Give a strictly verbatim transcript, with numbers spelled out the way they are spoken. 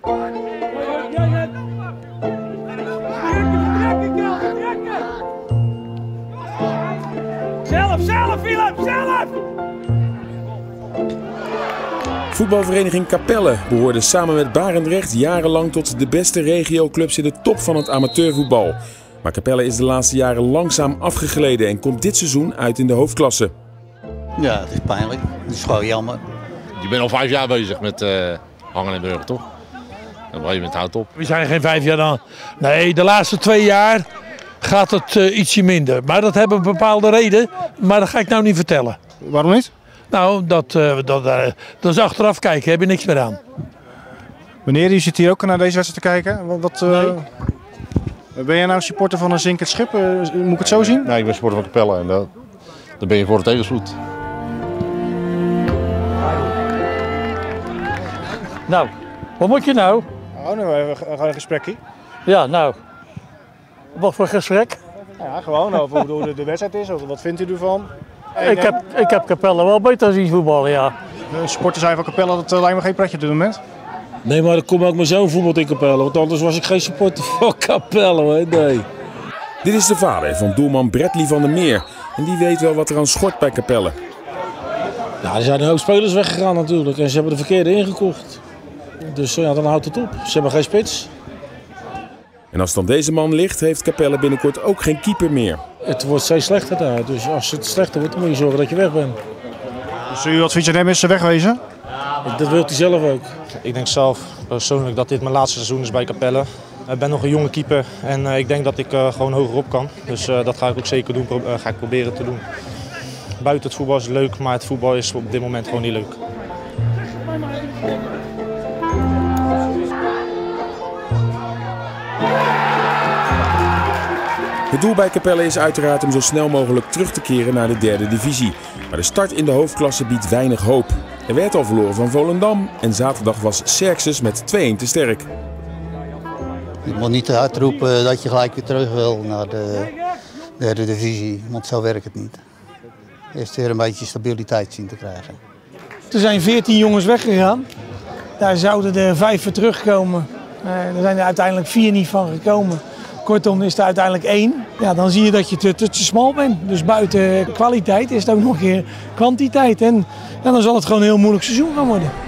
Zelf, zelf, Philip, zelf! Voetbalvereniging Capelle behoorde samen met Barendrecht jarenlang tot de beste regioclubs in de top van het amateurvoetbal. Maar Capelle is de laatste jaren langzaam afgegleden en komt dit seizoen uit in de hoofdklasse. Ja, het is pijnlijk. Het is gewoon jammer. Je bent al vijf jaar bezig met uh, hangen en burger, toch? En op een gegeven moment houdt het op. We zijn geen vijf jaar dan. Nee, de laatste twee jaar gaat het uh, ietsje minder. Maar dat hebben een bepaalde reden. Maar dat ga ik nou niet vertellen. Waarom niet? Nou, dat, uh, dat, uh, dat is achteraf kijken. Heb je niks meer aan. Meneer, u zit hier ook naar deze wedstrijd te kijken. Wat, wat, uh, nee. Ben jij nou supporter van een zinkend schip? Uh, moet ik het zo zien? Nee, ik ben supporter van Capelle en dat, dan ben je voor de tegenspoed. Nou, wat moet je nou? Oh, nou, we gaan een gesprekje. Ja, nou. Wat voor gesprek? Ja, gewoon over hoe de, de wedstrijd is. Wat vindt u ervan? En, ik, heb, ik heb Capelle wel beter zien voetballen, ja. De supporters zijn van Capelle, dat lijkt me geen pretje op dit moment. Nee, maar er komt ook mijn zoon voetbal in Capelle, want anders was ik geen supporter van Capelle, hoor. Nee. Dit is de vader van doelman Bradley van der Meer. En die weet wel wat er aan schort bij Capelle. Ja, er zijn een hoop spelers weggegaan natuurlijk en ze hebben de verkeerde ingekocht. Dus ja, dan houdt het op. Ze hebben geen spits. En als dan deze man ligt, heeft Capelle binnenkort ook geen keeper meer. Het wordt steeds slechter daar, dus als het slechter wordt, dan moet je zorgen dat je weg bent. Dus uw advies aan hem is wegwezen? Dat wil hij zelf ook. Ik denk zelf persoonlijk dat dit mijn laatste seizoen is bij Capelle. Ik ben nog een jonge keeper en uh, ik denk dat ik uh, gewoon hoger op kan. Dus uh, dat ga ik ook zeker doen, Pro uh, ga ik proberen te doen. Buiten het voetbal is het leuk, maar het voetbal is op dit moment gewoon niet leuk. Het doel bij Capelle is uiteraard om zo snel mogelijk terug te keren naar de derde divisie. Maar de start in de hoofdklasse biedt weinig hoop. Er werd al verloren van Volendam en zaterdag was Xerxes met twee-een te sterk. Je moet niet te hard roepen dat je gelijk weer terug wil naar de derde divisie, want zo werkt het niet. Eerst weer een beetje stabiliteit zien te krijgen. Er zijn veertien jongens weggegaan. Daar zouden er vijf voor terugkomen. Uh, er zijn er uiteindelijk vier niet van gekomen. Kortom is er uiteindelijk één. Ja, dan zie je dat je te, te, te smal bent. Dus buiten kwaliteit is het ook nog een keer kwantiteit. En ja, dan zal het gewoon een heel moeilijk seizoen gaan worden.